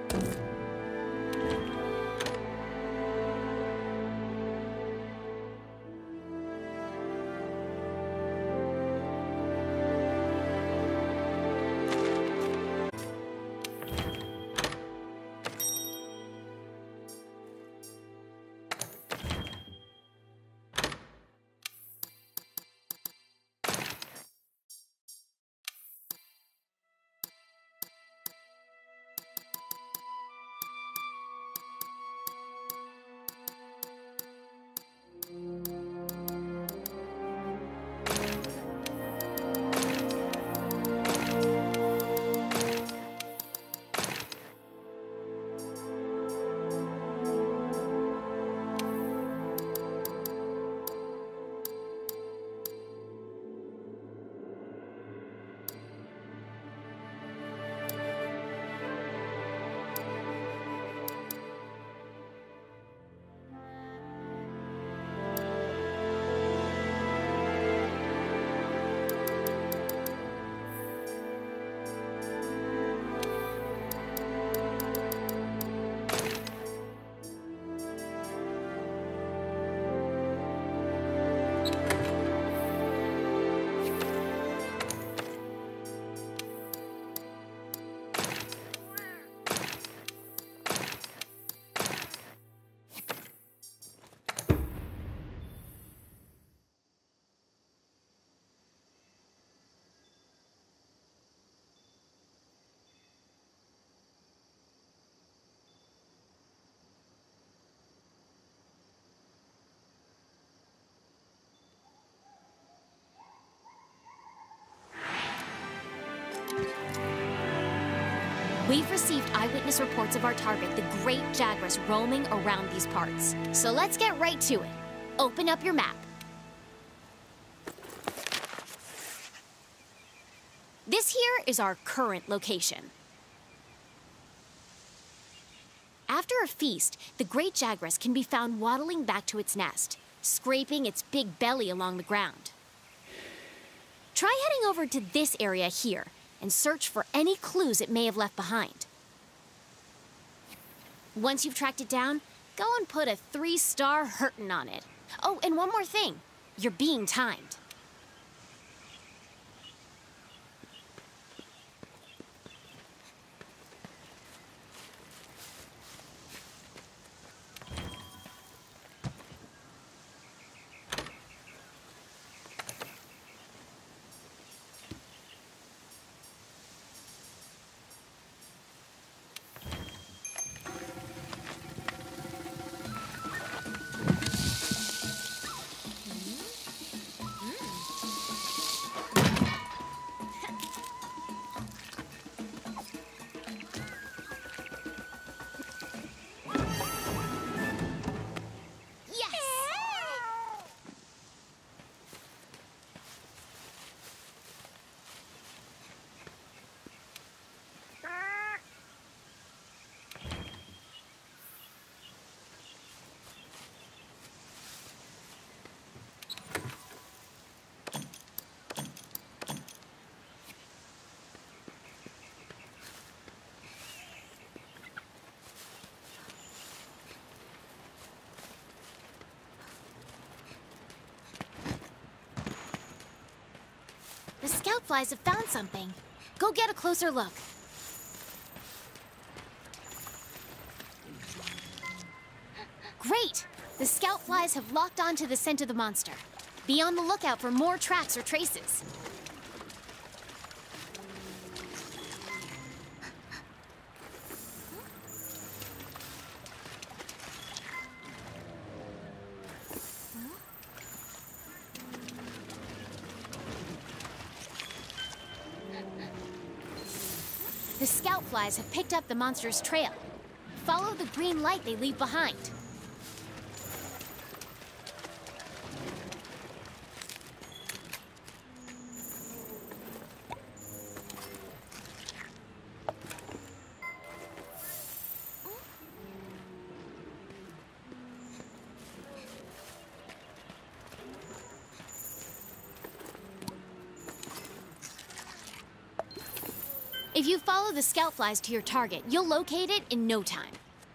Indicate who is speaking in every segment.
Speaker 1: We've received eyewitness reports of our target, the great jaguars, roaming around these parts. So let's get right to it. Open up your map. This here is our current location. After a feast, the great jaguars can be found waddling back to its nest, scraping its big belly along the ground. Try heading over to this area here and search for any clues it may have left behind. Once you've tracked it down, go and put a 3-star hurtin' on it. Oh, and one more thing. You're being timed. The scout flies have found something. Go get a closer look. Great! The scout flies have locked onto the scent of the monster. Be on the lookout for more tracks or traces. The scout flies have picked up the monster's trail. Follow the green light they leave behind. If you follow the scout flies to your target, you'll locate it in no time.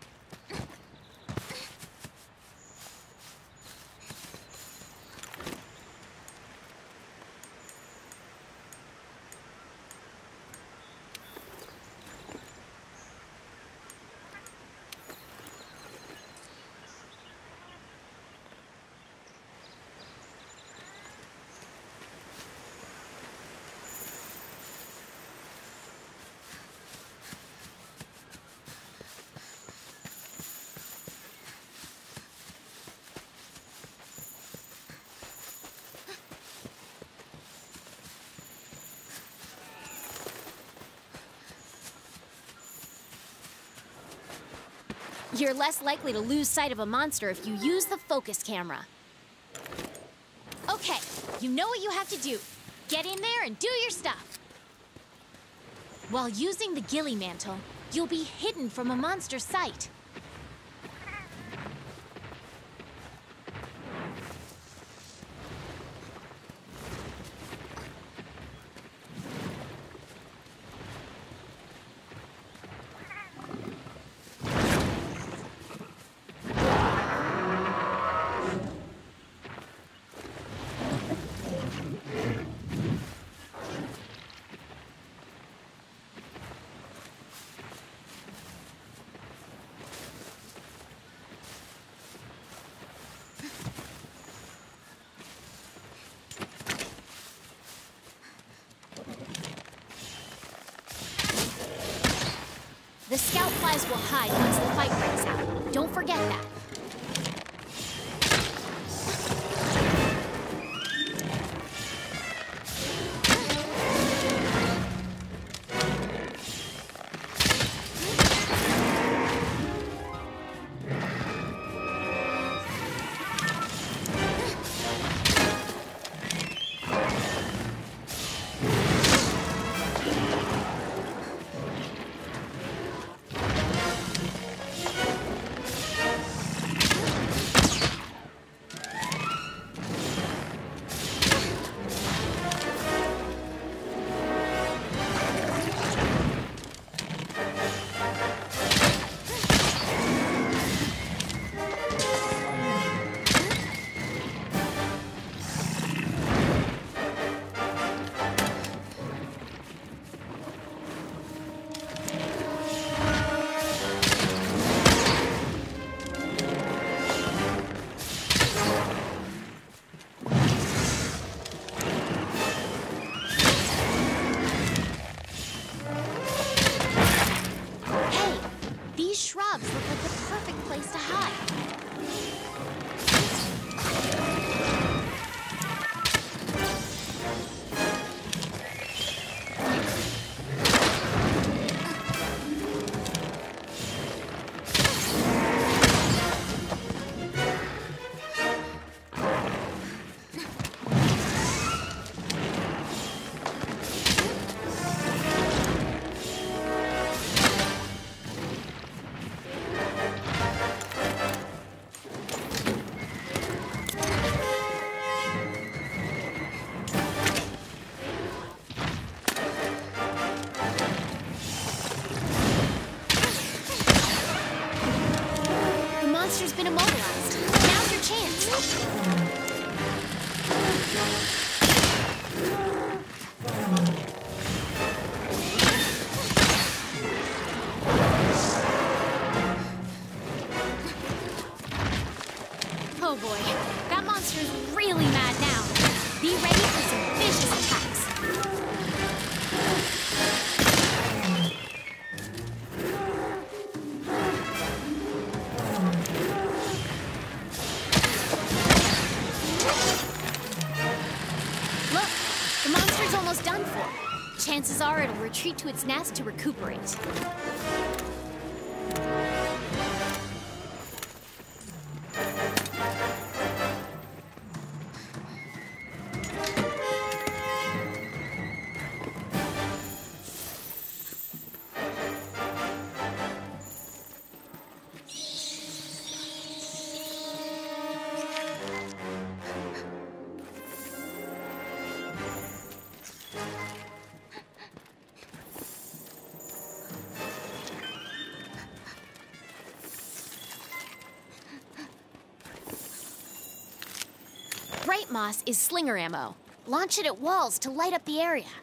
Speaker 1: You're less likely to lose sight of a monster if you use the focus camera. Okay, you know what you have to do. Get in there and do your stuff. While using the ghillie mantle, you'll be hidden from a monster's sight. The scout flies will hide once the fight breaks out. Don't forget that. Monster's been immobilized. Now's your chance. Oh boy, that monster's really mad now. Be ready for some vicious attacks. Almost done for. Chances are it'll retreat to its nest to recuperate. moss is slinger ammo. Launch it at walls to light up the area.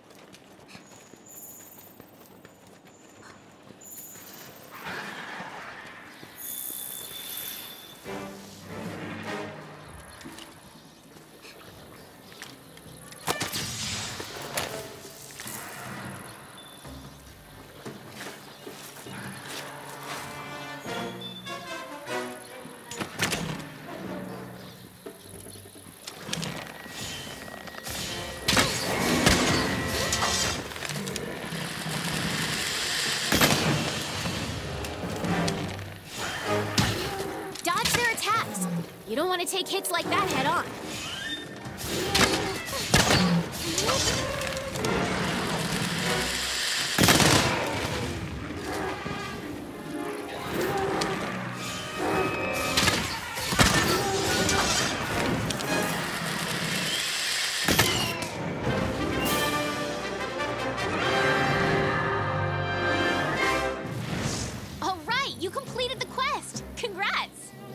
Speaker 1: You don't want to take hits like that head on. All right, you completed the quest. Congrats!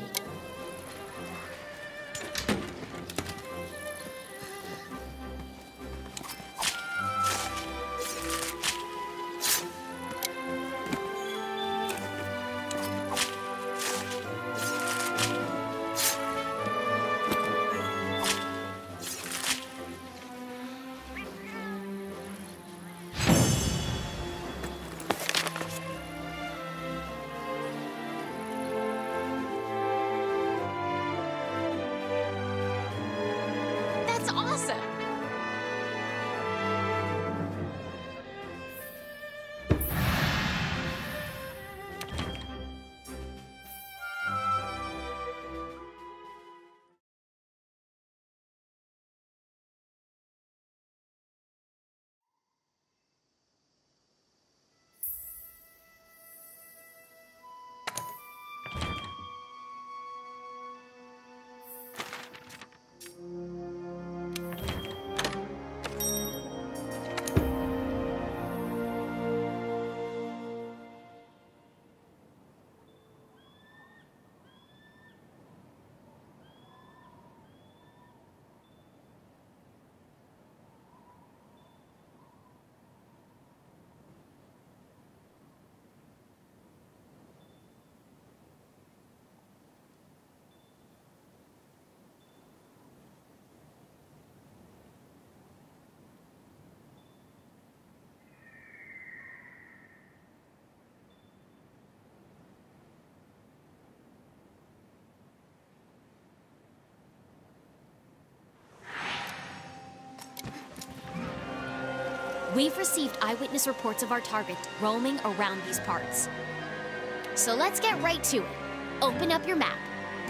Speaker 1: Awesome! We've received eyewitness reports of our target roaming around these parts. So let's get right to it. Open up your map.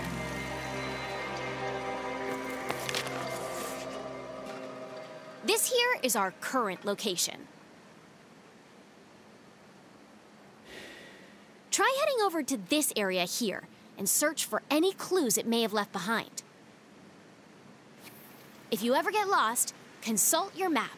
Speaker 1: This here is our current location. Try heading over to this area here and search for any clues it may have left behind. If you ever get lost, consult your map.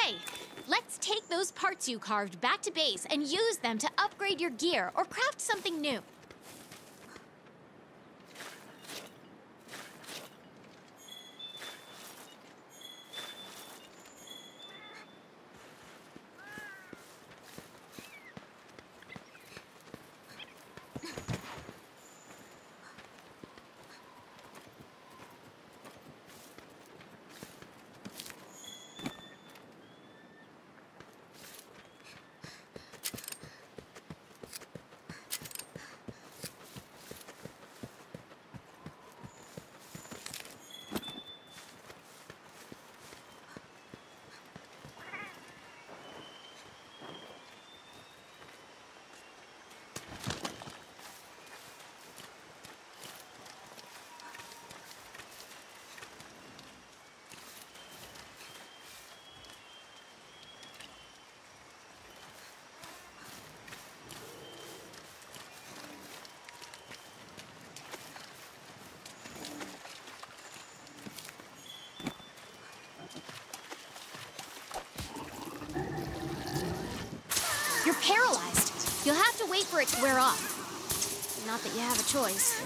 Speaker 1: Okay, let's take those parts you carved back to base and use them to upgrade your gear or craft something new. You're paralyzed. You'll have to wait for it to wear off. Not that you have a choice.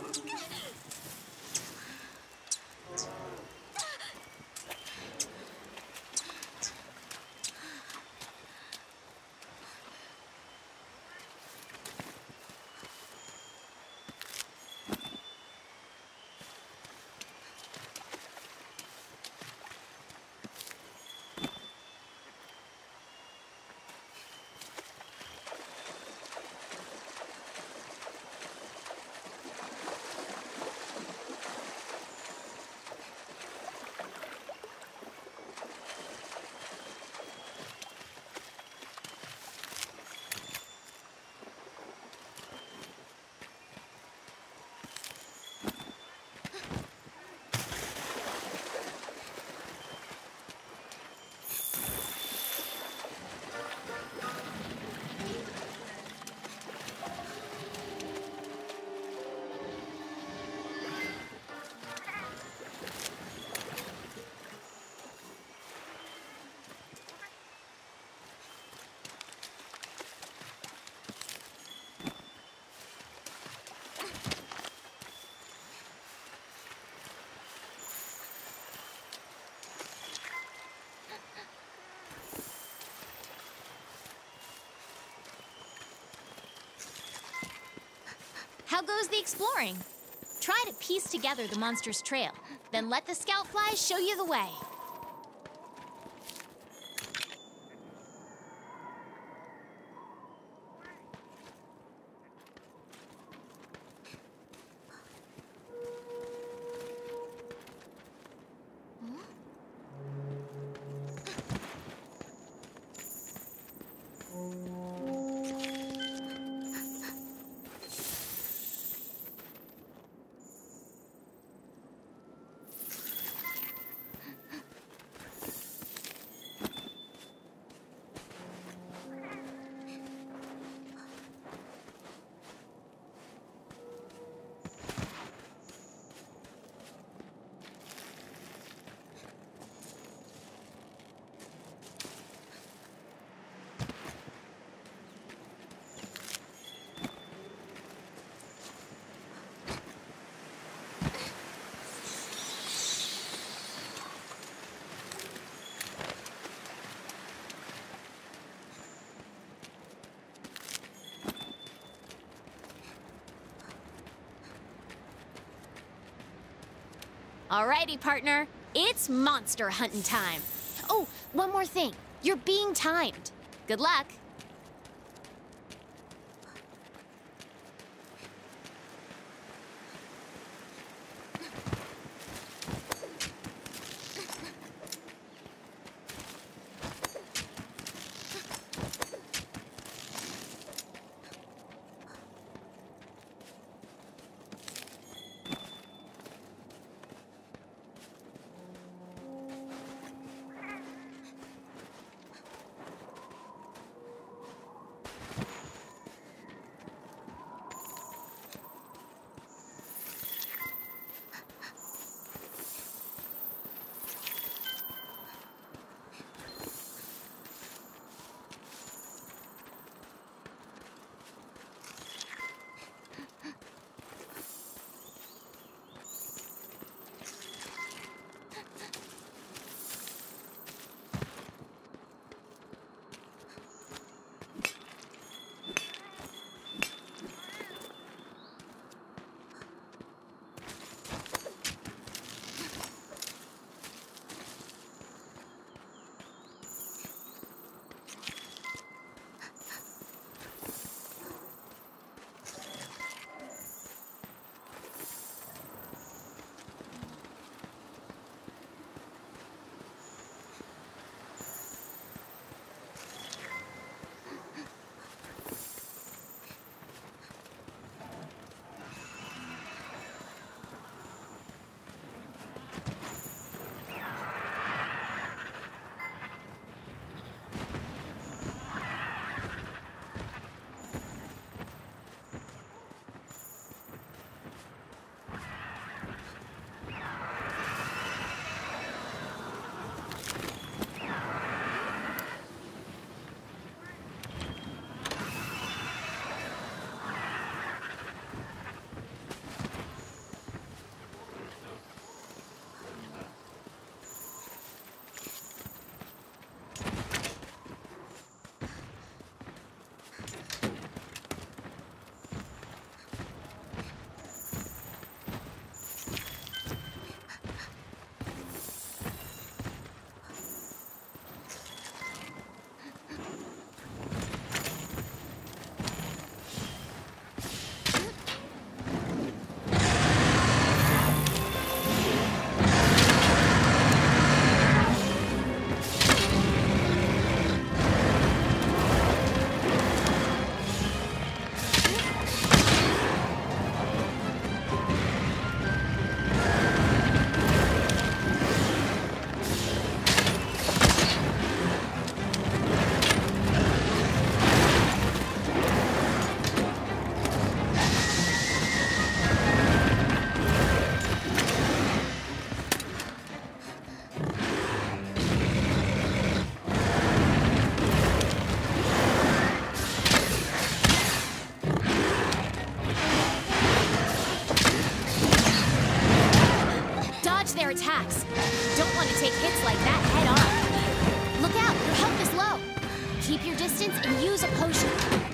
Speaker 1: How goes the exploring? Try to piece together the monster's trail, then let the scout flies show you the way. Alrighty, partner. It's monster hunting time. Oh, one more thing. You're being timed. Good luck. attacks. You don't want to take hits like that head on. Look out, your health is low. Keep your distance and use a potion.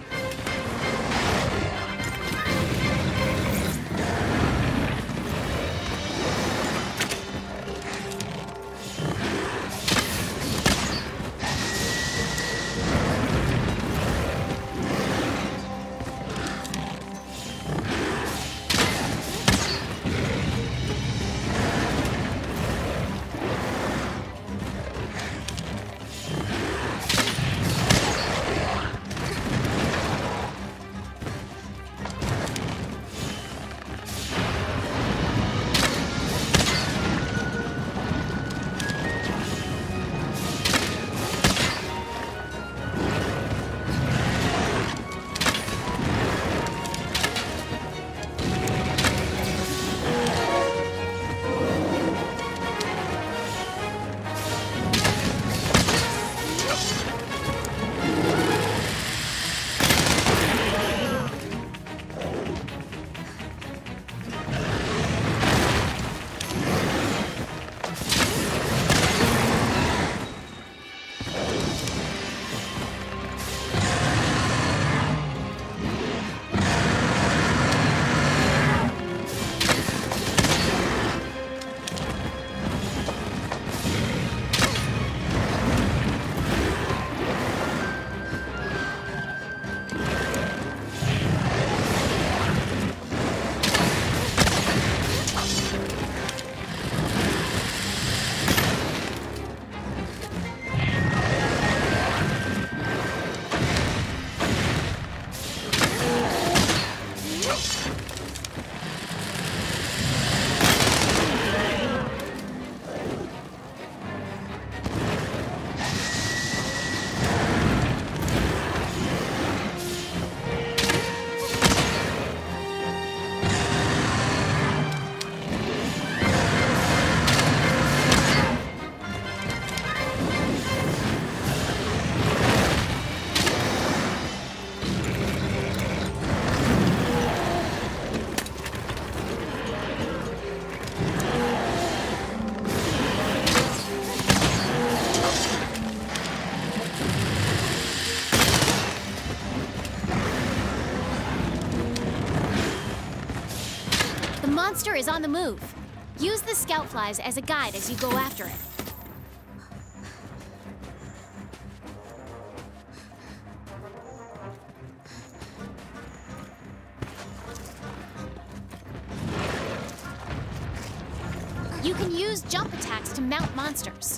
Speaker 1: The monster is on the move. Use the scout flies as a guide as you go after it. You can use jump attacks to mount monsters.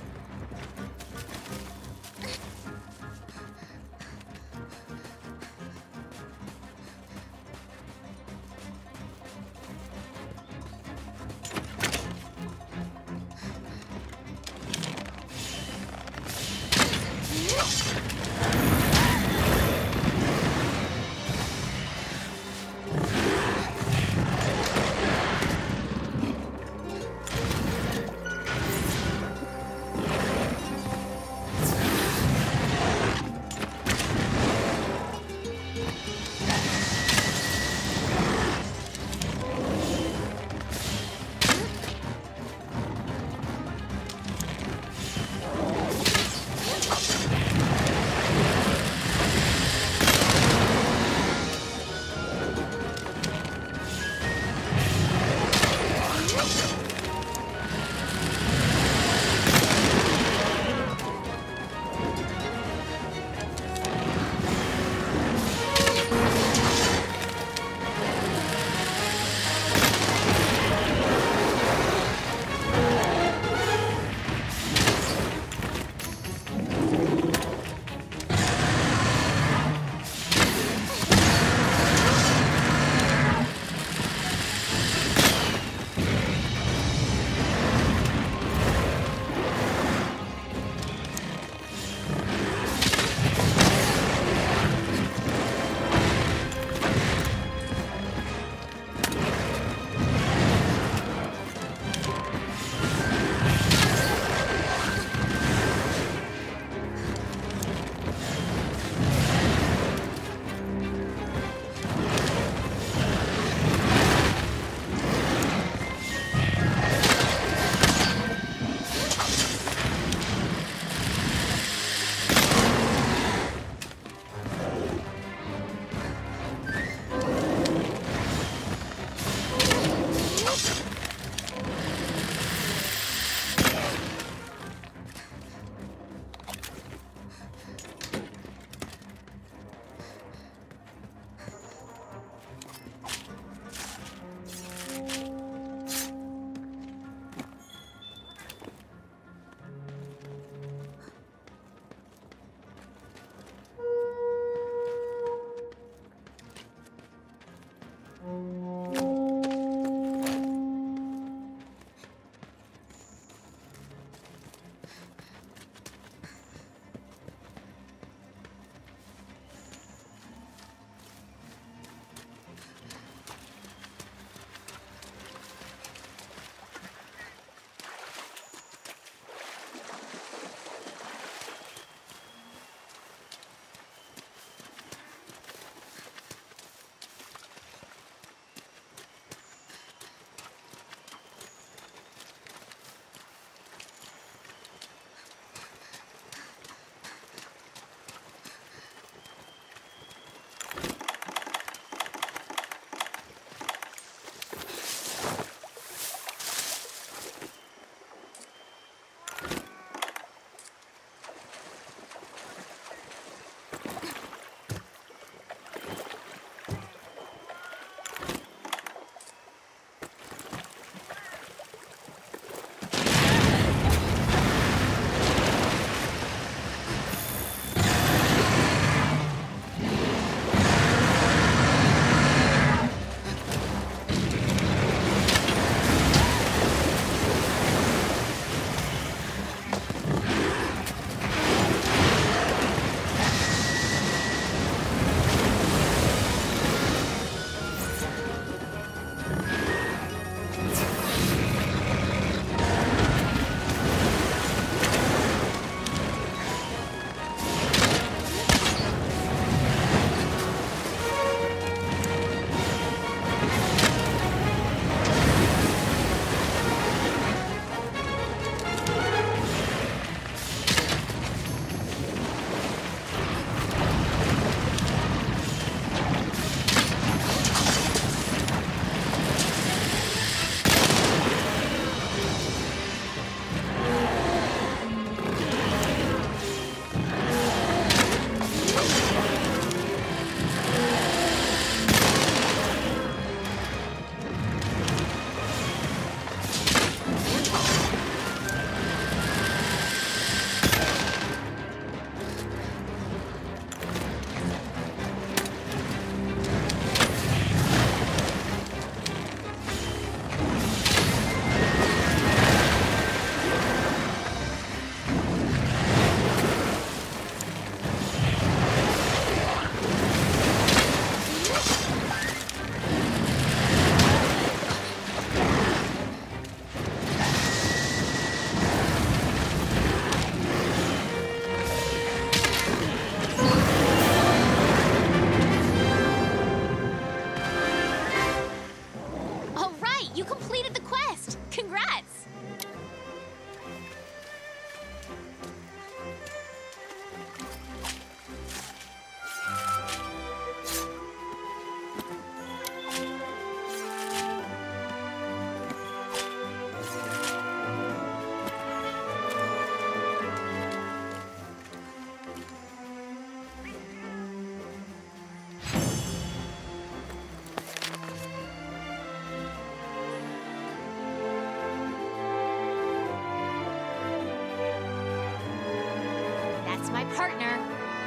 Speaker 1: partner.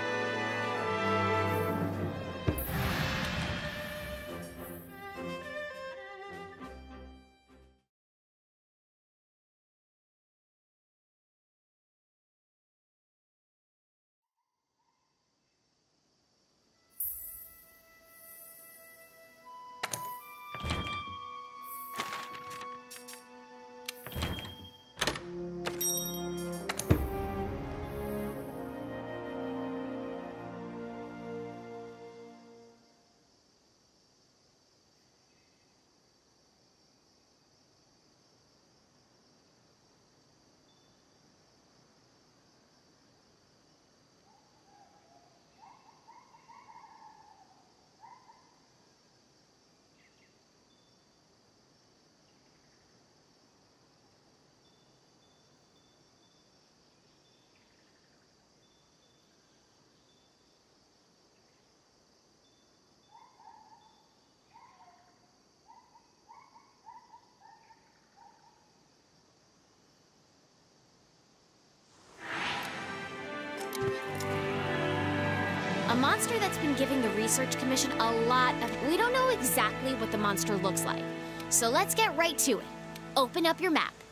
Speaker 1: A monster that's been giving the Research Commission a lot of... We don't know exactly what the monster looks like. So let's get right to it. Open up your map.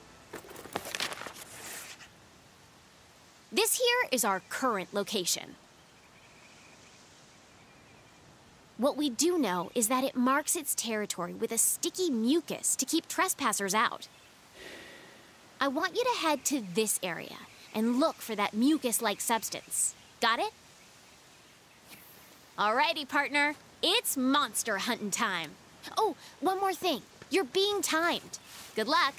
Speaker 1: This here is our current location. What we do know is that it marks its territory with a sticky mucus to keep trespassers out. I want you to head to this area and look for that mucus-like substance. Got it? Alrighty, partner. It's monster hunting time. Oh, one more thing. You're being timed. Good luck.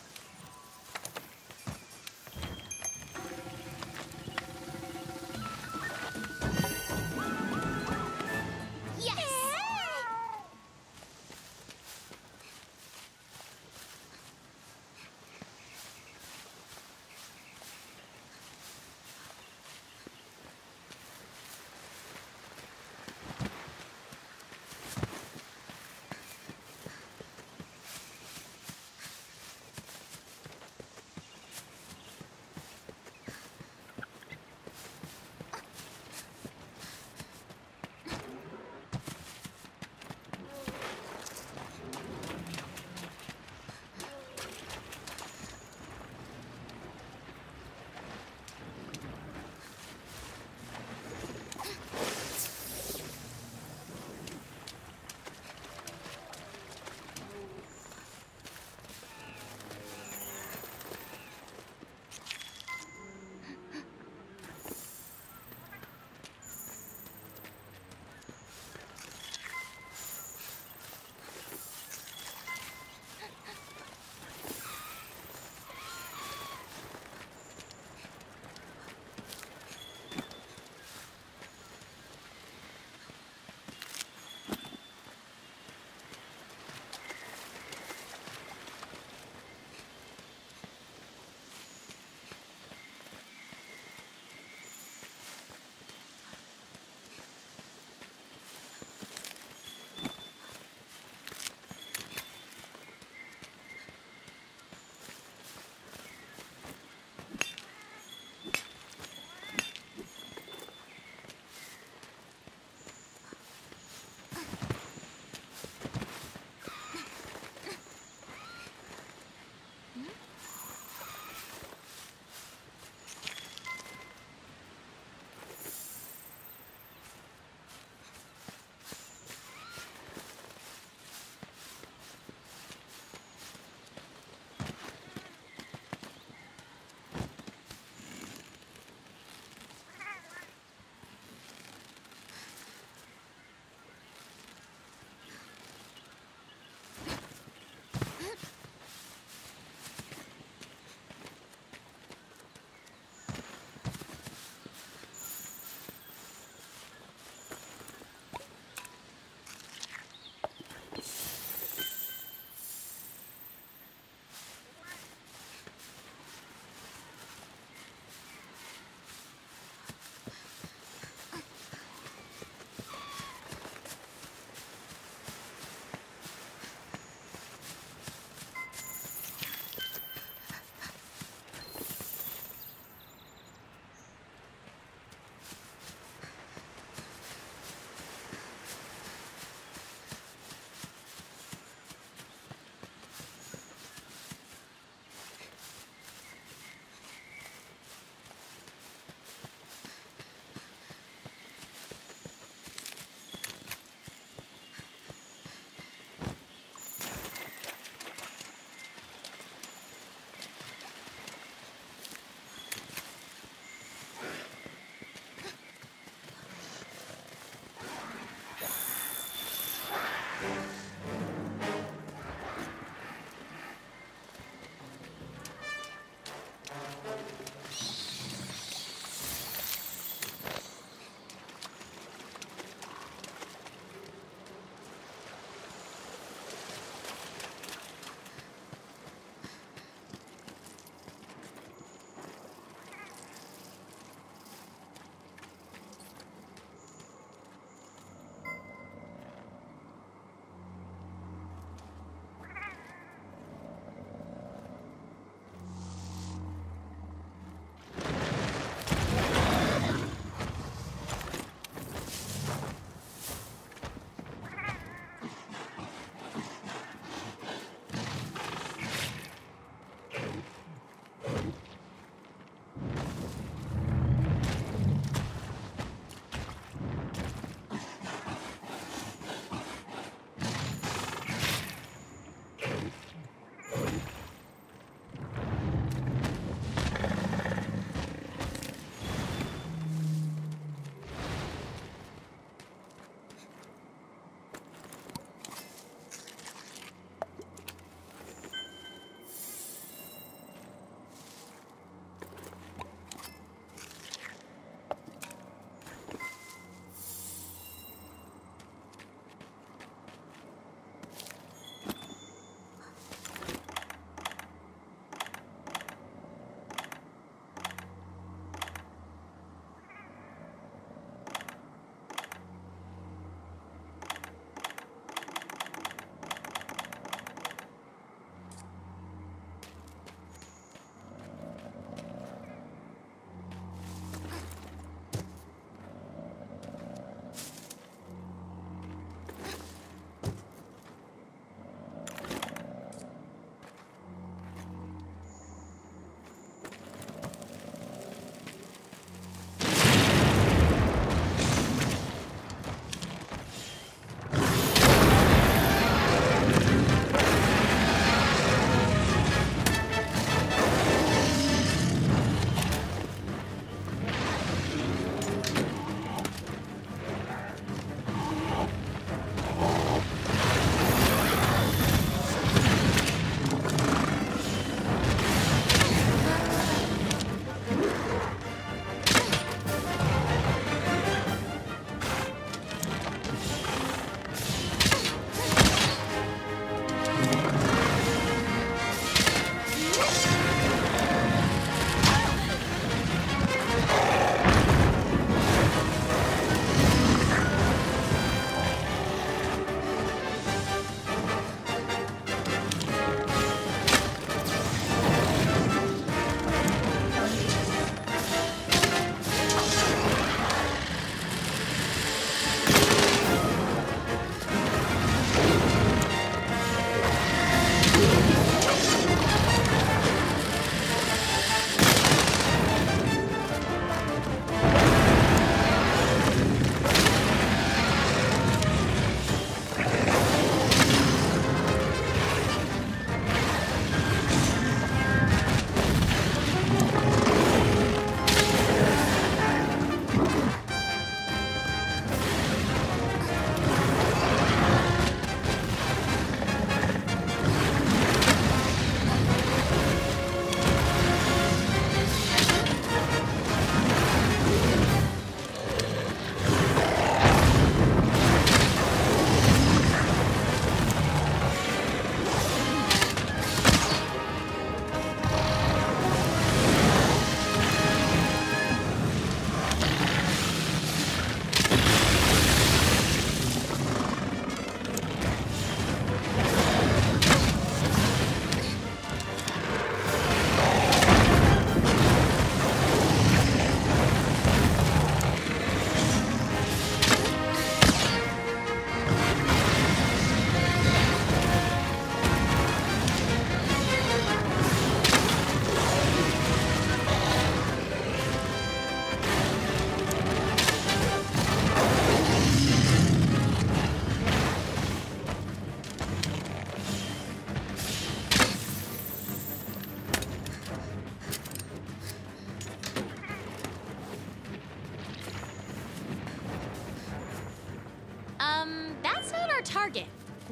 Speaker 1: Yes!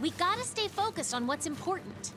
Speaker 1: We gotta stay focused on what's important.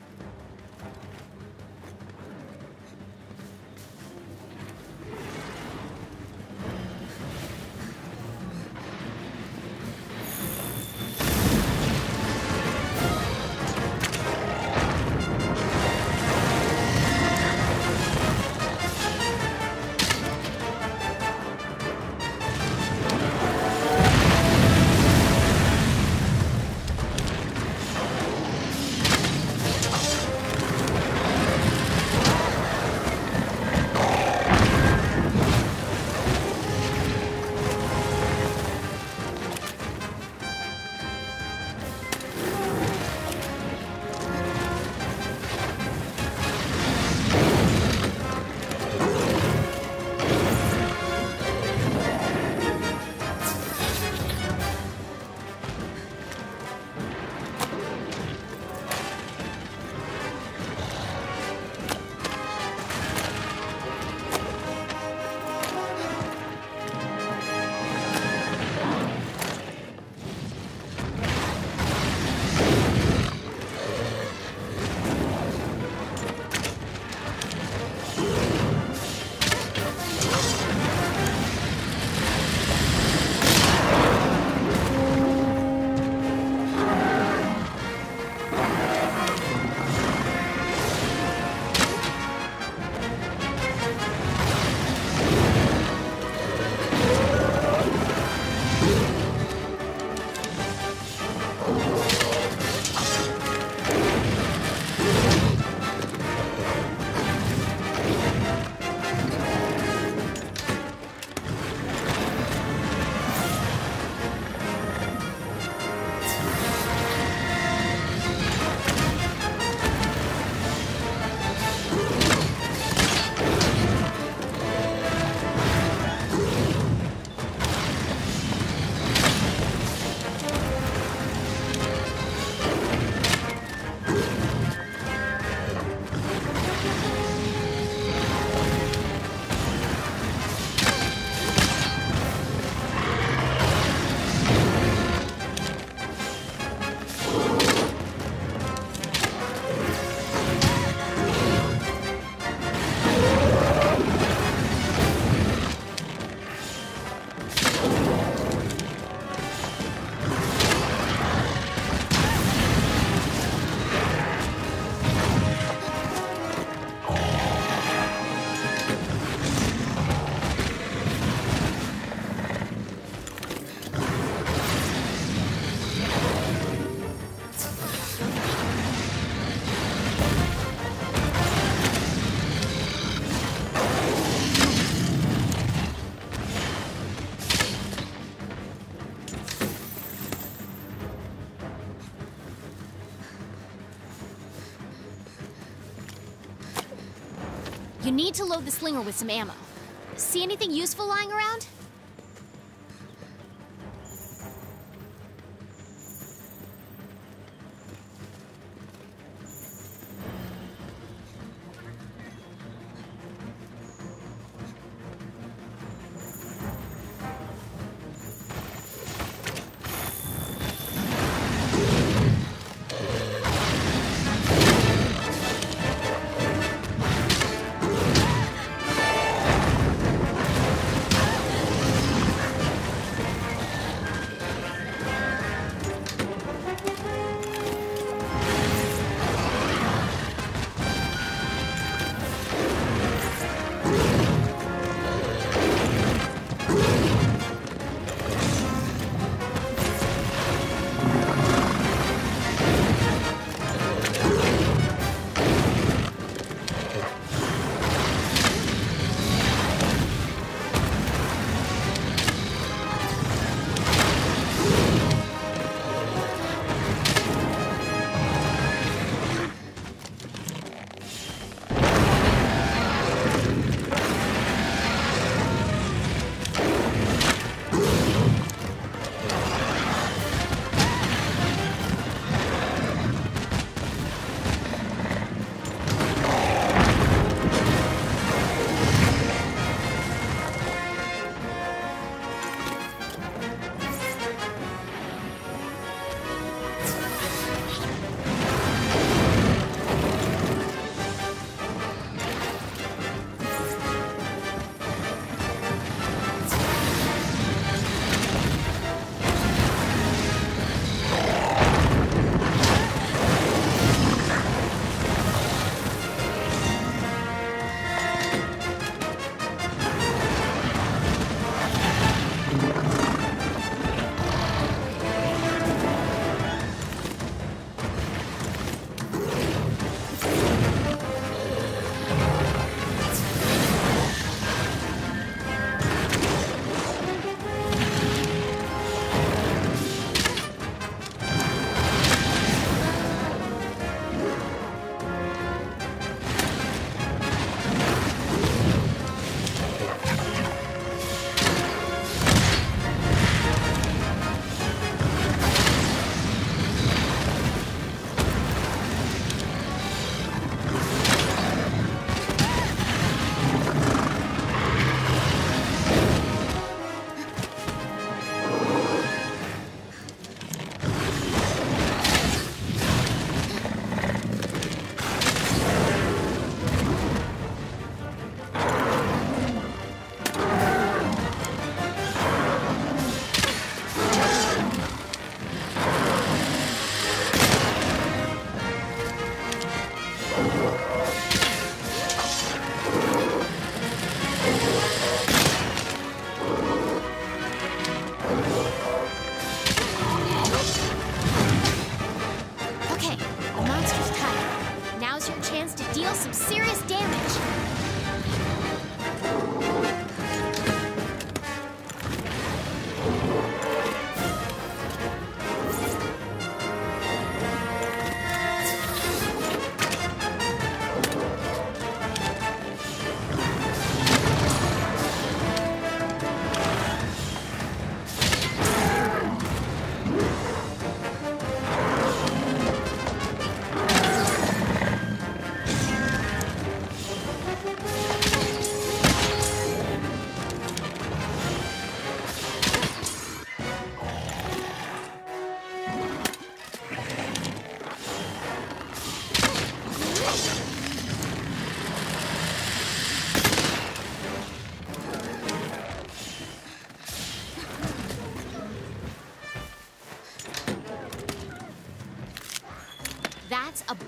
Speaker 1: You need to load the slinger with some ammo. See anything useful lying around?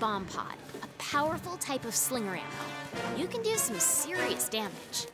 Speaker 1: bomb pod, a powerful type of slinger ammo. You can do some serious damage.